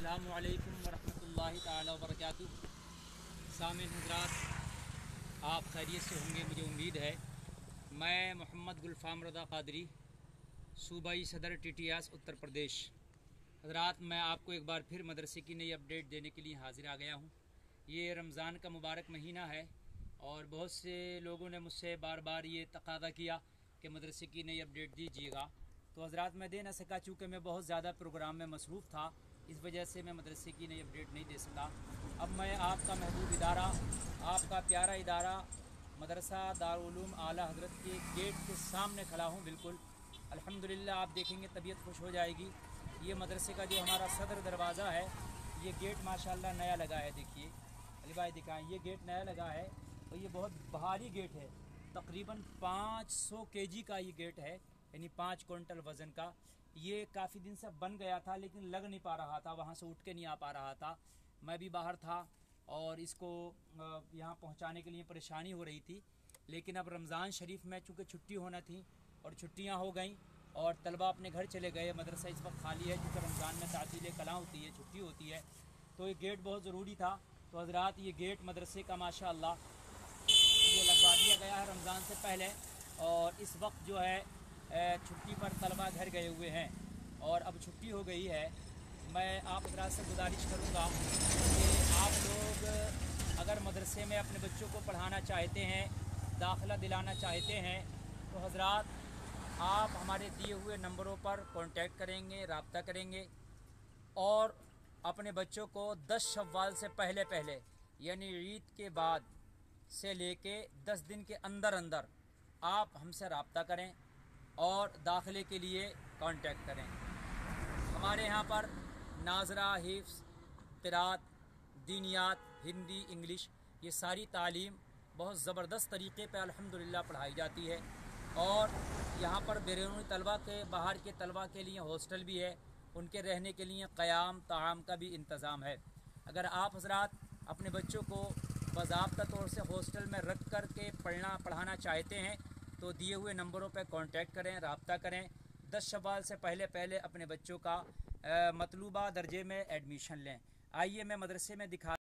अस्सलामु अलैकुम वरहमतुल्लाहि ताला वबरकातुहू। सामिन हज़रात, आप खैरियत से होंगे मुझे उम्मीद है। मैं मोहम्मद गुलफ़ाम रज़ा क़ादरी, सूबाई सदर टीटीआस उत्तर प्रदेश। हज़रात, मैं आपको एक बार फिर मदरसे की नई अपडेट देने के लिए हाज़िर आ गया हूँ। ये रमज़ान का मुबारक महीना है और बहुत से लोगों ने मुझसे बार बार ये तकादा किया कि मदरसे की नई अपडेट दीजिएगा। तो हज़रात, मैं दे ना सका चूँकि मैं बहुत ज़्यादा प्रोग्राम में मसरूफ़ था, इस वजह से मैं मदरसे की नई अपडेट नहीं दे सका। अब मैं आपका महबूब इदारा, आपका प्यारा इदारा मदरसा दारुल उलूम आला हज़रत के गेट के सामने खड़ा हूँ। बिल्कुल अल्हम्दुलिल्लाह, आप देखेंगे तबीयत खुश हो जाएगी। ये मदरसे का जो हमारा सदर दरवाज़ा है, ये गेट माशाल्लाह नया लगा है। देखिए अली भाई दिखाएँ, ये गेट नया लगा है और ये बहुत भारी गेट है। तकरीबन 500 केजी का ये गेट है, यानी 5 कुंटल वज़न का। ये काफ़ी दिन से बन गया था लेकिन लग नहीं पा रहा था, वहाँ से उठ के नहीं आ पा रहा था। मैं भी बाहर था और इसको यहाँ पहुँचाने के लिए परेशानी हो रही थी। लेकिन अब रमज़ान शरीफ में चूँकि छुट्टी होना थी और छुट्टियाँ हो गई और तलबा अपने घर चले गए, मदरसा इस वक्त खाली है क्योंकि रमज़ान में तातील कलां होती है, छुट्टी होती है। तो ये गेट बहुत ज़रूरी था। तो हज़रात, ये गेट मदरसे का माशाअल्लाह ये लगवा दिया गया है रमज़ान से पहले। और इस वक्त जो है छुट्टी पर तलबा घर गए हुए हैं और अब छुट्टी हो गई है। मैं आप हज़रात से गुजारिश करूँगा कि आप लोग अगर मदरसे में अपने बच्चों को पढ़ाना चाहते हैं, दाखिला दिलाना चाहते हैं, तो हज़रात आप हमारे दिए हुए नंबरों पर कांटेक्ट करेंगे, रब्ता करेंगे और अपने बच्चों को 10 शव्वाल से पहले पहले यानी ईद के बाद से लेके 10 दिन के अंदर अंदर आप हमसे रब्ता करें और दाखिले के लिए कांटेक्ट करें। हमारे यहाँ पर नाज़रा, हिफ्ज़, क़िरात, दीनियात, हिंदी, इंग्लिश, ये सारी तालीम बहुत ज़बरदस्त तरीके पे अल्हम्दुलिल्लाह पढ़ाई जाती है। और यहाँ पर बैरूनी तलबा के, बाहर के तलबा के लिए हॉस्टल भी है, उनके रहने के लिए क़याम ताम का भी इंतज़ाम है। अगर आप हज़रात अपने बच्चों को बाज़ाब्ता तौर से हॉस्टल में रख कर के पढ़ाना चाहते हैं तो दिए हुए नंबरों पर कांटेक्ट करें, रब्ता करें। 10 शव्वाल से पहले पहले अपने बच्चों का मतलूबा दर्जे में एडमिशन लें। आइए मैं मदरसे में दिखा